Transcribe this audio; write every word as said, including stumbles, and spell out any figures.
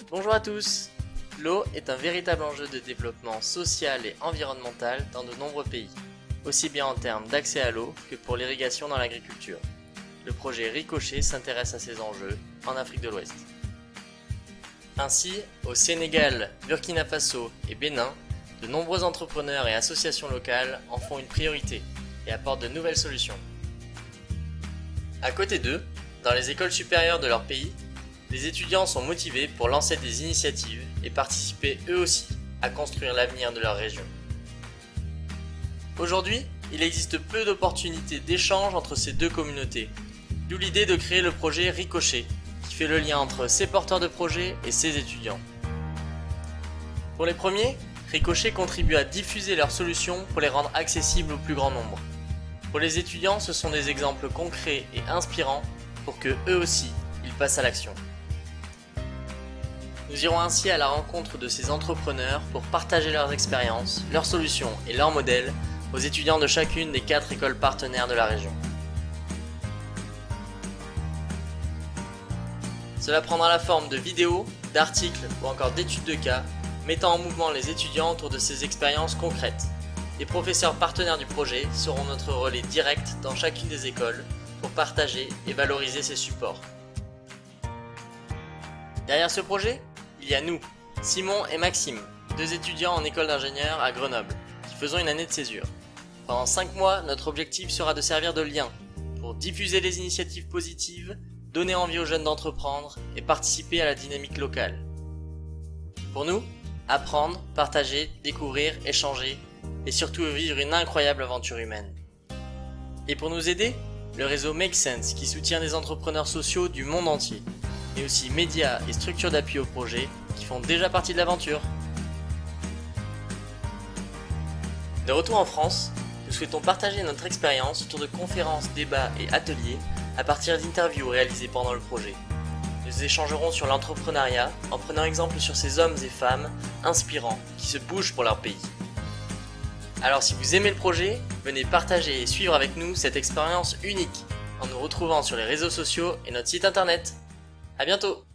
Bonjour à tous! L'eau est un véritable enjeu de développement social et environnemental dans de nombreux pays, aussi bien en termes d'accès à l'eau que pour l'irrigation dans l'agriculture. Le projet Ricochet s'intéresse à ces enjeux en Afrique de l'Ouest. Ainsi, au Sénégal, Burkina Faso et Bénin, de nombreux entrepreneurs et associations locales en font une priorité et apportent de nouvelles solutions. À côté d'eux, dans les écoles supérieures de leur pays, les étudiants sont motivés pour lancer des initiatives et participer eux aussi à construire l'avenir de leur région. Aujourd'hui, il existe peu d'opportunités d'échange entre ces deux communautés, d'où l'idée de créer le projet Ricochet, qui fait le lien entre ces porteurs de projets et ces étudiants. Pour les premiers, Ricochet contribue à diffuser leurs solutions pour les rendre accessibles au plus grand nombre. Pour les étudiants, ce sont des exemples concrets et inspirants pour que eux aussi, ils passent à l'action. Nous irons ainsi à la rencontre de ces entrepreneurs pour partager leurs expériences, leurs solutions et leurs modèles aux étudiants de chacune des quatre écoles partenaires de la région. Cela prendra la forme de vidéos, d'articles ou encore d'études de cas, mettant en mouvement les étudiants autour de ces expériences concrètes. Les professeurs partenaires du projet seront notre relais direct dans chacune des écoles pour partager et valoriser ces supports. Derrière ce projet, il y a nous, Simon et Maxime, deux étudiants en école d'ingénieur à Grenoble, qui faisons une année de césure. Pendant cinq mois, notre objectif sera de servir de lien pour diffuser les initiatives positives, donner envie aux jeunes d'entreprendre et participer à la dynamique locale. Pour nous, apprendre, partager, découvrir, échanger et surtout vivre une incroyable aventure humaine. Et pour nous aider, le réseau Make Sense qui soutient des entrepreneurs sociaux du monde entier, mais aussi médias et structures d'appui au projet qui font déjà partie de l'aventure. De retour en France, nous souhaitons partager notre expérience autour de conférences, débats et ateliers à partir d'interviews réalisées pendant le projet. Nous échangerons sur l'entrepreneuriat en prenant exemple sur ces hommes et femmes inspirants qui se bougent pour leur pays. Alors si vous aimez le projet, venez partager et suivre avec nous cette expérience unique en nous retrouvant sur les réseaux sociaux et notre site internet. À bientôt!